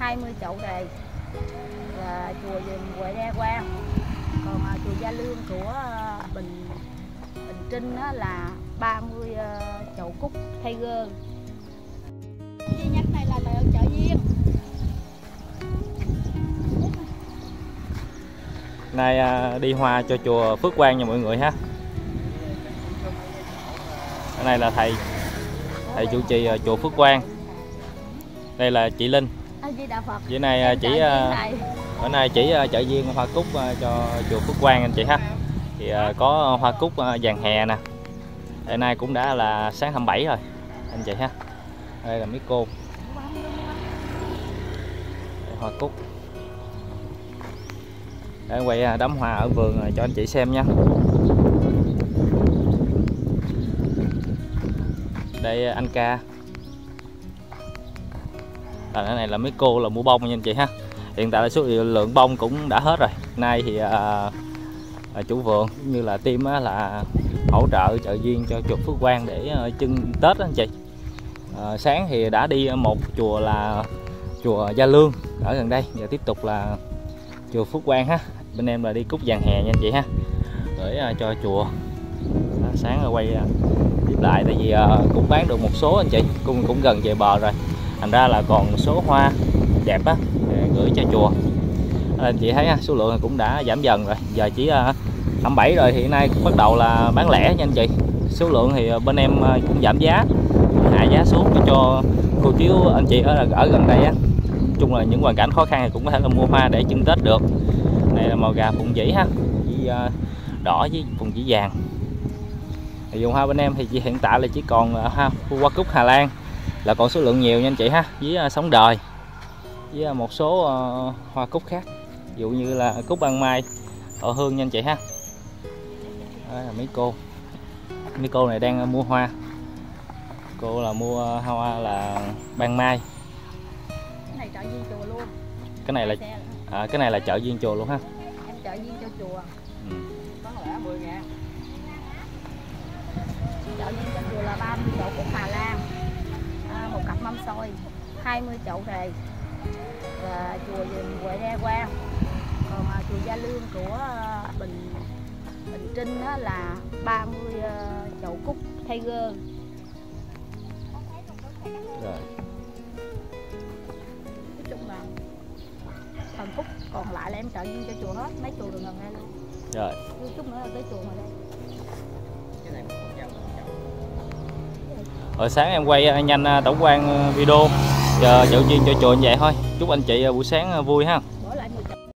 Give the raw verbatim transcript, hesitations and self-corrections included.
hai mươi chậu rầy là chùa Huệ Đa Quang. Còn uh, chùa Gia Lương của uh, Bình Bình Trinh đó là ba mươi uh, chậu cúc Tiger. Chi nhánh này là tại chợ Duyên. Nay uh, đi hoa cho chùa Phước Quang nha mọi người ha. Cái này là thầy thầy chủ trì uh, chùa Phước Quang. Đây là chị Linh. Với này chỉ bữa nay chỉ chợ Duyên hoa cúc cho chùa Phước Quang anh chị ha. Thì có hoa cúc vàng hè nè. Hôm nay cũng đã là sáng hai mươi bảy rồi anh chị ha. Đây là mấy cô. Đây, hoa cúc. Để quay đám hoa ở vườn cho anh chị xem nha. Đây anh ca. À, cái này là mấy cô là mua bông nha anh chị ha. Hiện tại là số lượng bông cũng đã hết rồi. Nay thì à, à, chủ vườn cũng như là team á, là hỗ trợ chợ Duyên cho chùa Phước Quang để à, trưng Tết đó anh chị. À, sáng thì đã đi một chùa là chùa Gia Lương ở gần đây, giờ tiếp tục là chùa Phước Quang ha. Bên em là đi cúc vàng hè nha anh chị ha, để à, cho chùa. À, sáng là quay à, tiếp lại tại vì à, cũng bán được một số anh chị, cũng cũng gần về bờ rồi. Thành ra là còn một số hoa đẹp á để gửi cho chùa. Anh chị thấy số lượng cũng đã giảm dần rồi, giờ chỉ hai mươi bảy rồi thì hiện nay bắt đầu là bán lẻ nha anh chị. Số lượng thì bên em cũng giảm giá, hạ giá xuống để cho cô chú anh chị ở ở gần đây á. Nói chung là những hoàn cảnh khó khăn thì cũng có thể là mua hoa để trưng Tết được. Này là màu gà phụng vĩ ha, với đỏ với phụng vĩ vàng. Thì dùng hoa bên em thì hiện tại là chỉ còn hoa hoa cúc Hà Lan là còn số lượng nhiều nha anh chị ha, với sống đời với một số uh, hoa cúc khác, ví dụ như là cúc ban mai, thọ hương nha anh chị ha. Đó là mấy cô mấy cô này đang mua hoa. Cô là mua hoa là ban mai. Cái này chợ Duyên chùa luôn. Cái này là à, cái này là chợ Duyên chùa luôn ha. Em chợ Duyên cho chùa. Ừ. Bán lẻ mười ngàn. Chợ Duyên cho chùa là ba mươi chậu cúc Hà Lan, à, một cặp mâm xôi, hai mươi chậu rầy và chùa Huệ Đa Quang. Còn à, chùa Gia Lương của à, Bình Bình Trinh đó là ba mươi à, chậu cúc Tiger. Rồi. Nói chung là phần cúc còn lại là em chợ Duyên cho chùa hết, mấy chùa đường gần đây luôn. Rồi. Chút nữa là tới chùa ngoài đây. Hồi sáng em quay nhanh tổng quan video, chờ chợ Duyên cho chùa như vậy thôi. Chúc anh chị buổi sáng vui ha.